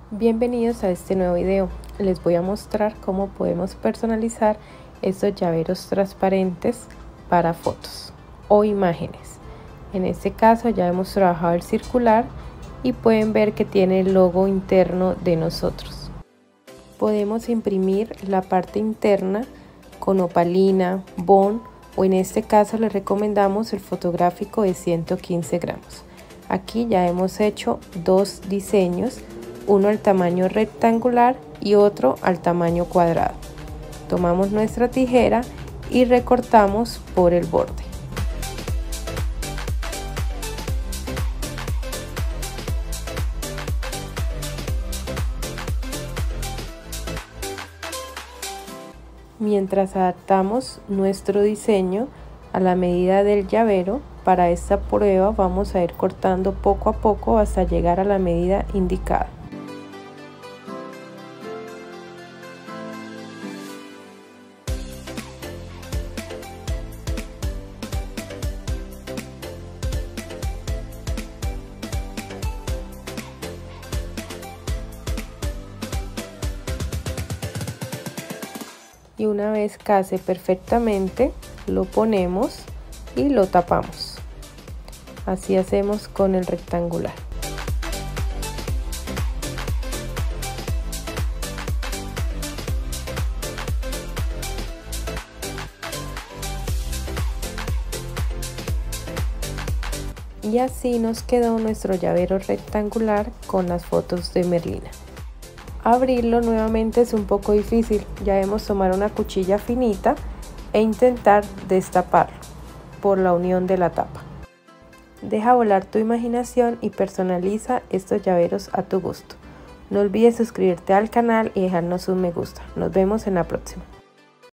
Bienvenidos a este nuevo video. Les voy a mostrar cómo podemos personalizar estos llaveros transparentes para fotos o imágenes. En este caso ya hemos trabajado el circular y pueden ver que tiene el logo interno de nosotros. Podemos imprimir la parte interna con opalina, bond o en este caso les recomendamos el fotográfico de 115 gramos. Aquí ya hemos hecho dos diseños, uno al tamaño rectangular y otro al tamaño cuadrado. Tomamos nuestra tijera y recortamos por el borde. Mientras adaptamos nuestro diseño a la medida del llavero, para esta prueba vamos a ir cortando poco a poco hasta llegar a la medida indicada. Y una vez case perfectamente lo ponemos y lo tapamos. Así hacemos con el rectangular. Y así nos quedó nuestro llavero rectangular con las fotos de Merlina. Abrirlo nuevamente es un poco difícil, ya debemos tomar una cuchilla finita e intentar destaparlo por la unión de la tapa. Deja volar tu imaginación y personaliza estos llaveros a tu gusto. No olvides suscribirte al canal y dejarnos un me gusta. Nos vemos en la próxima.